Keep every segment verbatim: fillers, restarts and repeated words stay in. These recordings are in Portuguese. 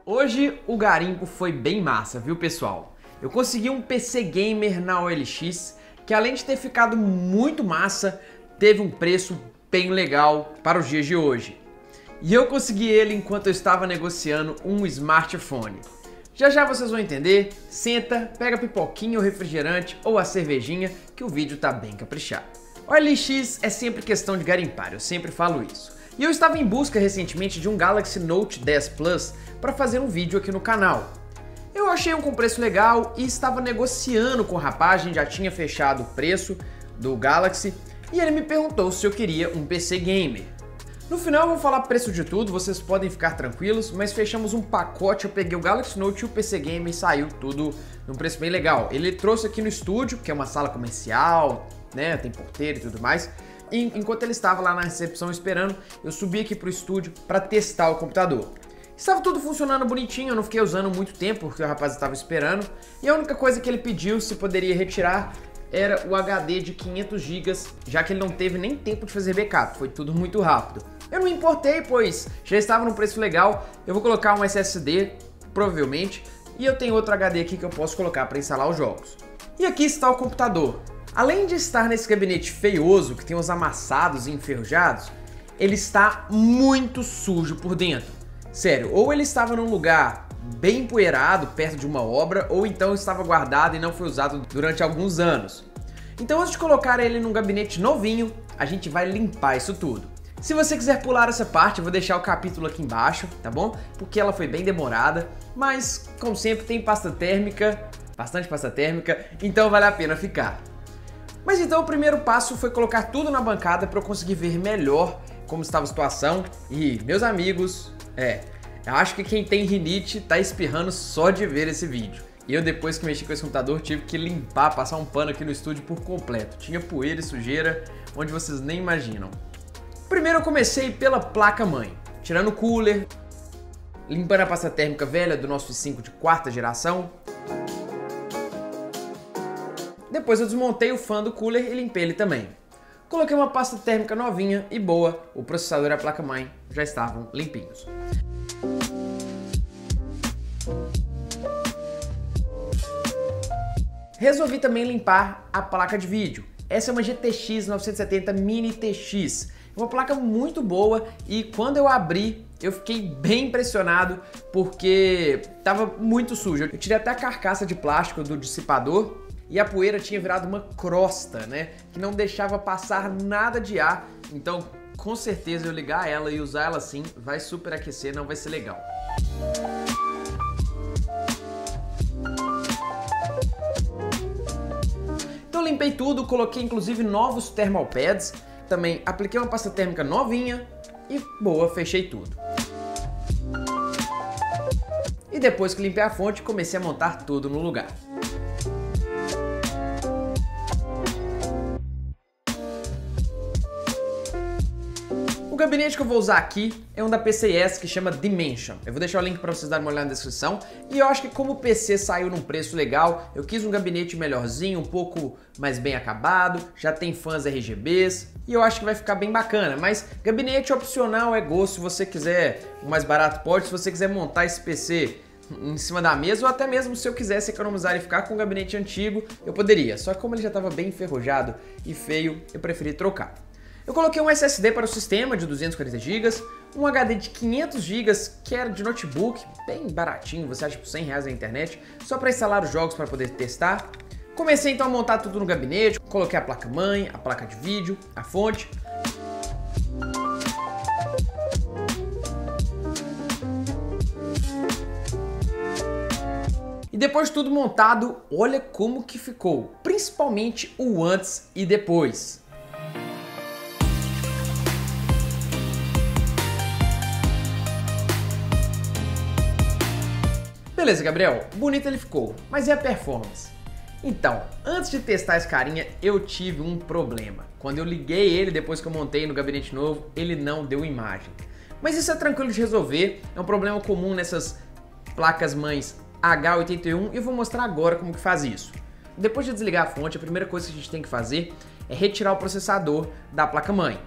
Hoje o garimpo foi bem massa, viu pessoal? Eu consegui um P C Gamer na O L X que, além de ter ficado muito massa, teve um preço bem legal para os dias de hoje. E eu consegui ele enquanto eu estava negociando um smartphone. Já já vocês vão entender, senta, pega a pipoquinha, o refrigerante ou a cervejinha que o vídeo tá bem caprichado. O O L X é sempre questão de garimpar, eu sempre falo isso. E eu estava em busca recentemente de um Galaxy Note dez Plus para fazer um vídeo aqui no canal. Eu achei um com preço legal e estava negociando com o rapaz, a gente já tinha fechado o preço do Galaxy e ele me perguntou se eu queria um P C Gamer. No final eu vou falar preço de tudo, vocês podem ficar tranquilos, mas fechamos um pacote, eu peguei o Galaxy Note e o P C Gamer e saiu tudo num preço bem legal. Ele trouxe aqui no estúdio, que é uma sala comercial, né, tem porteiro e tudo mais. E enquanto ele estava lá na recepção esperando, eu subi aqui pro estúdio para testar o computador. Estava tudo funcionando bonitinho, eu não fiquei usando muito tempo porque o rapaz estava esperando. E a única coisa que ele pediu se poderia retirar era o H D de quinhentos gigas, já que ele não teve nem tempo de fazer backup, foi tudo muito rápido. Eu não importei, pois já estava num preço legal, eu vou colocar um S S D, provavelmente, e eu tenho outro H D aqui que eu posso colocar para instalar os jogos. E aqui está o computador. Além de estar nesse gabinete feioso, que tem os amassados e enferrujados, ele está muito sujo por dentro. Sério, ou ele estava num lugar bem empoeirado, perto de uma obra, ou então estava guardado e não foi usado durante alguns anos. Então, antes de colocar ele num gabinete novinho, a gente vai limpar isso tudo. Se você quiser pular essa parte, eu vou deixar o capítulo aqui embaixo, tá bom? Porque ela foi bem demorada, mas, como sempre, tem pasta térmica, bastante pasta térmica, então vale a pena ficar. Mas então o primeiro passo foi colocar tudo na bancada para eu conseguir ver melhor como estava a situação. E, meus amigos, é, eu acho que quem tem rinite tá espirrando só de ver esse vídeo. E eu, depois que mexi com esse computador, tive que limpar, passar um pano aqui no estúdio por completo. Tinha poeira e sujeira onde vocês nem imaginam. Primeiro eu comecei pela placa-mãe, tirando o cooler, limpando a pasta térmica velha do nosso i cinco de quarta geração. Depois eu desmontei o fã do cooler e limpei ele também. Coloquei uma pasta térmica novinha e boa, o processador e a placa-mãe já estavam limpinhos. Resolvi também limpar a placa de vídeo. Essa é uma G T X novecentos e setenta Mini T X. Uma placa muito boa e quando eu abri eu fiquei bem impressionado porque estava muito sujo. Eu tirei até a carcaça de plástico do dissipador e a poeira tinha virado uma crosta, né? Que não deixava passar nada de ar. Então, com certeza, eu ligar ela e usar ela assim vai superaquecer, não vai ser legal. Então, limpei tudo, coloquei inclusive novos thermal pads. Também apliquei uma pasta térmica novinha e boa, fechei tudo. E depois que limpei a fonte, comecei a montar tudo no lugar. O gabinete que eu vou usar aqui é um da P C S que chama Dimension. Eu vou deixar o link para vocês darem uma olhada na descrição. E eu acho que como o P C saiu num preço legal, eu quis um gabinete melhorzinho, um pouco mais bem acabado, já tem fãs R G Bs e eu acho que vai ficar bem bacana. Mas gabinete opcional é gosto, se você quiser o mais barato pode, se você quiser montar esse P C em cima da mesa ou até mesmo se eu quisesse economizar e ficar com um gabinete antigo, eu poderia. Só que como ele já estava bem enferrujado e feio, eu preferi trocar. Eu coloquei um S S D para o sistema de duzentos e quarenta gigas, um H D de quinhentos gigas, que era de notebook, bem baratinho, você acha por cem reais na internet, só para instalar os jogos para poder testar. Comecei então a montar tudo no gabinete, coloquei a placa-mãe, a placa de vídeo, a fonte. E depois de tudo montado, olha como que ficou, principalmente o antes e depois. Beleza, Gabriel, bonito ele ficou, mas e a performance? Então, antes de testar esse carinha, eu tive um problema. Quando eu liguei ele, depois que eu montei no gabinete novo, ele não deu imagem. Mas isso é tranquilo de resolver, é um problema comum nessas placas-mães H oitenta e um e eu vou mostrar agora como que faz isso. Depois de desligar a fonte, a primeira coisa que a gente tem que fazer é retirar o processador da placa-mãe.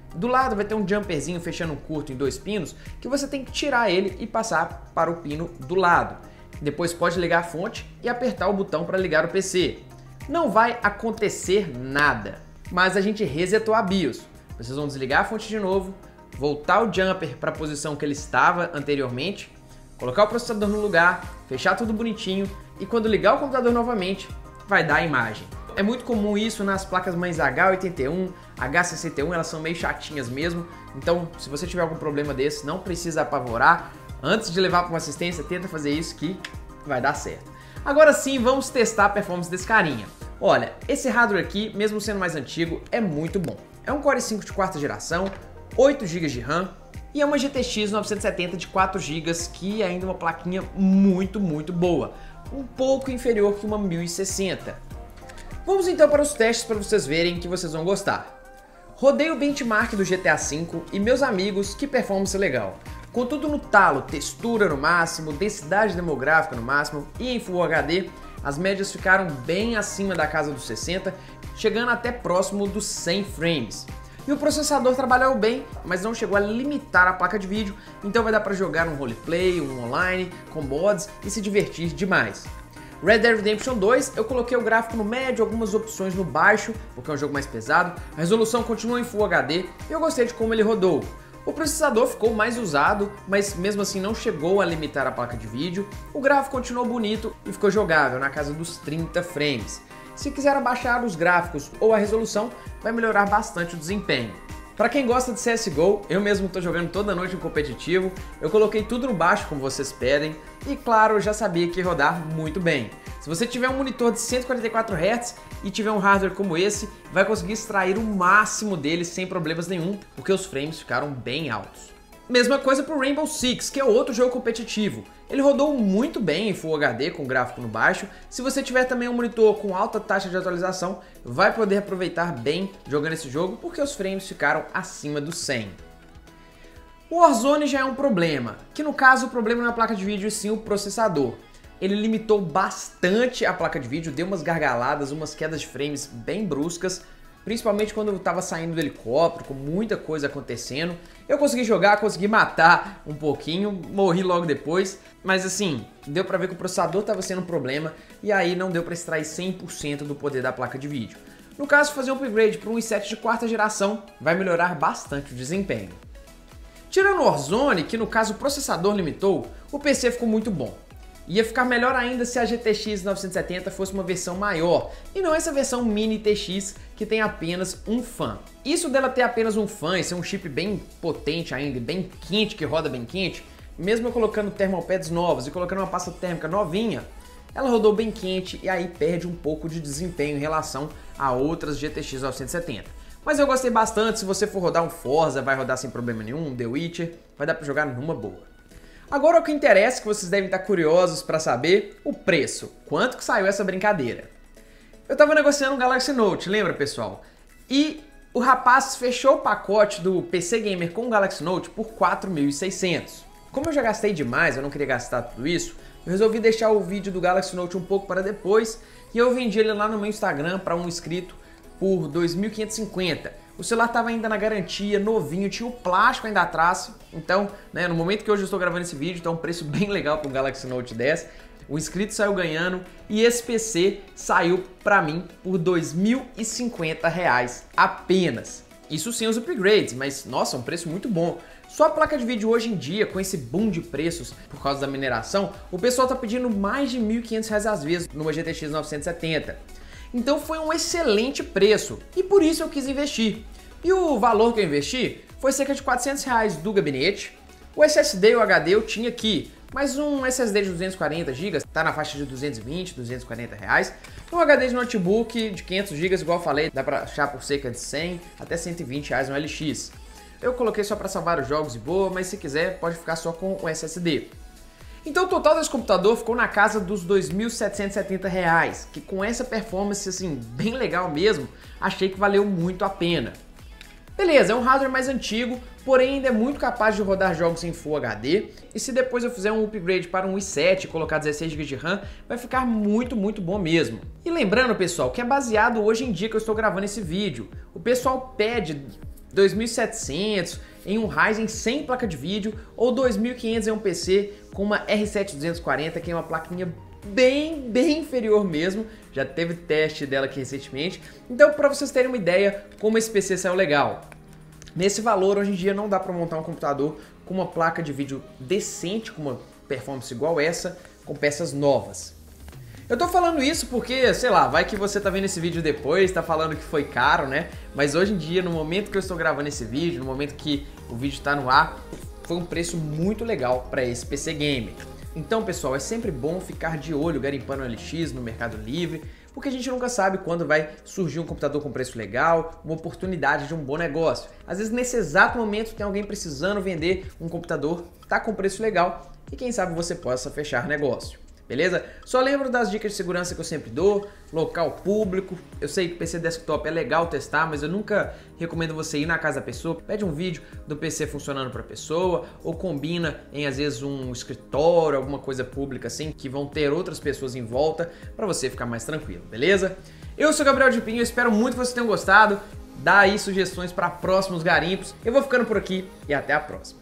Do lado vai ter um jumperzinho fechando um curto em dois pinos que você tem que tirar ele e passar para o pino do lado. Depois pode ligar a fonte e apertar o botão para ligar o P C. Não vai acontecer nada, mas a gente resetou a BIOS. Vocês vão desligar a fonte de novo, voltar o jumper para a posição que ele estava anteriormente, colocar o processador no lugar, fechar tudo bonitinho e quando ligar o computador novamente, vai dar a imagem. É muito comum isso nas placas mães H oitenta e um, H sessenta e um, elas são meio chatinhas mesmo, então se você tiver algum problema desse, não precisa apavorar. Antes de levar para uma assistência, tenta fazer isso que vai dar certo. Agora sim, vamos testar a performance desse carinha. Olha, esse hardware aqui, mesmo sendo mais antigo, é muito bom. É um Core i cinco de quarta geração, oito gigas de RAM e é uma G T X novecentos e setenta de quatro gigas, que é ainda uma plaquinha muito, muito boa. Um pouco inferior que uma mil e sessenta. Vamos então para os testes para vocês verem que vocês vão gostar. Rodei o benchmark do G T A cinco e meus amigos, que performance legal. Com tudo no talo, textura no máximo, densidade demográfica no máximo e em Full H D, as médias ficaram bem acima da casa dos sessenta, chegando até próximo dos cem frames. E o processador trabalhou bem, mas não chegou a limitar a placa de vídeo, então vai dar para jogar um roleplay, um online, com mods e se divertir demais. Red Dead Redemption dois, eu coloquei o gráfico no médio, algumas opções no baixo, porque é um jogo mais pesado, a resolução continua em Full H D e eu gostei de como ele rodou. O processador ficou mais usado, mas mesmo assim não chegou a limitar a placa de vídeo, o gráfico continuou bonito e ficou jogável na casa dos trinta frames. Se quiser abaixar os gráficos ou a resolução, vai melhorar bastante o desempenho. Para quem gosta de C S G O, eu mesmo estou jogando toda noite no competitivo, eu coloquei tudo no baixo como vocês pedem e claro, eu já sabia que ia rodar muito bem. Se você tiver um monitor de cento e quarenta e quatro hertz e tiver um hardware como esse, vai conseguir extrair o máximo dele sem problemas nenhum, porque os frames ficaram bem altos. Mesma coisa para o Rainbow Six, que é outro jogo competitivo. Ele rodou muito bem em Full H D com gráfico no baixo. Se você tiver também um monitor com alta taxa de atualização, vai poder aproveitar bem jogando esse jogo, porque os frames ficaram acima dos cem. O Warzone já é um problema, que no caso o problema não é a placa de vídeo e sim o processador. Ele limitou bastante a placa de vídeo, deu umas gargaladas, umas quedas de frames bem bruscas, principalmente quando eu estava saindo do helicóptero, com muita coisa acontecendo. Eu consegui jogar, consegui matar um pouquinho, morri logo depois, mas assim, deu pra ver que o processador estava sendo um problema e aí não deu pra extrair cem por cento do poder da placa de vídeo. No caso, fazer um upgrade para um i sete de quarta geração vai melhorar bastante o desempenho. Tirando o Warzone, que no caso o processador limitou, o P C ficou muito bom. Ia ficar melhor ainda se a G T X novecentos e setenta fosse uma versão maior, e não essa versão Mini T X que tem apenas um fan. Isso dela ter apenas um fan e ser um chip bem potente ainda, e bem quente, que roda bem quente, mesmo eu colocando thermal pads novos e colocando uma pasta térmica novinha, ela rodou bem quente e aí perde um pouco de desempenho em relação a outras G T X novecentos e setenta. Mas eu gostei bastante, se você for rodar um Forza, vai rodar sem problema nenhum, um The Witcher, vai dar pra jogar numa boa. Agora o que interessa, que vocês devem estar curiosos para saber, o preço. Quanto que saiu essa brincadeira? Eu estava negociando um Galaxy Note, lembra pessoal? E o rapaz fechou o pacote do P C Gamer com o Galaxy Note por quatro mil e seiscentos. Como eu já gastei demais, eu não queria gastar tudo isso, eu resolvi deixar o vídeo do Galaxy Note um pouco para depois e eu vendi ele lá no meu Instagram para um inscrito por dois mil quinhentos e cinquenta. O celular estava ainda na garantia, novinho, tinha o plástico ainda atrás, então, né, no momento que hoje eu estou gravando esse vídeo, tá um preço bem legal para o Galaxy Note dez. O inscrito saiu ganhando e esse P C saiu para mim por dois mil e cinquenta reais apenas. Isso sem os upgrades, mas nossa, um preço muito bom. Só a placa de vídeo hoje em dia, com esse boom de preços por causa da mineração, o pessoal tá pedindo mais de mil e quinhentos reais às vezes numa G T X novecentos e setenta. Então foi um excelente preço e por isso eu quis investir. E o valor que eu investi foi cerca de quatrocentos reais do gabinete. O S S D e o H D eu tinha aqui, mas um S S D de duzentos e quarenta gigas tá na faixa de duzentos e vinte, duzentos e quarenta reais. Um H D de notebook de quinhentos gigas, igual eu falei, dá pra achar por cerca de cem até cento e vinte reais no L X. Eu coloquei só para salvar os jogos e boa, mas se quiser pode ficar só com o S S D. Então o total desse computador ficou na casa dos dois mil setecentos e setenta reais, que com essa performance assim bem legal mesmo, achei que valeu muito a pena. Beleza, é um hardware mais antigo, porém ainda é muito capaz de rodar jogos em Full H D, e se depois eu fizer um upgrade para um i sete e colocar dezesseis gigas de RAM, vai ficar muito, muito bom mesmo. E lembrando pessoal, que é baseado hoje em dia que eu estou gravando esse vídeo, o pessoal pede dois mil e setecentos em um Ryzen sem placa de vídeo ou dois mil e quinhentos em um P C com uma R sete duzentos e quarenta, que é uma plaquinha bem, bem inferior mesmo. Já teve teste dela aqui recentemente. Então, para vocês terem uma ideia como esse P C saiu legal. Nesse valor, hoje em dia, não dá para montar um computador com uma placa de vídeo decente, com uma performance igual essa, com peças novas. Eu tô falando isso porque, sei lá, vai que você tá vendo esse vídeo depois, tá falando que foi caro, né? Mas hoje em dia, no momento que eu estou gravando esse vídeo, no momento que o vídeo tá no ar, foi um preço muito legal para esse P C Gamer. Então, pessoal, é sempre bom ficar de olho garimpando no L X, no Mercado Livre, porque a gente nunca sabe quando vai surgir um computador com preço legal, uma oportunidade de um bom negócio. Às vezes, nesse exato momento, tem alguém precisando vender um computador, tá com preço legal, e quem sabe você possa fechar negócio. Beleza? Só lembro das dicas de segurança que eu sempre dou, local público. Eu sei que P C desktop é legal testar, mas eu nunca recomendo você ir na casa da pessoa. Pede um vídeo do P C funcionando para a pessoa, ou combina em às vezes um escritório, alguma coisa pública assim, que vão ter outras pessoas em volta para você ficar mais tranquilo, beleza? Eu sou o Gabriel de Pinho, eu espero muito que vocês tenham gostado. Dá aí sugestões para próximos garimpos. Eu vou ficando por aqui e até a próxima.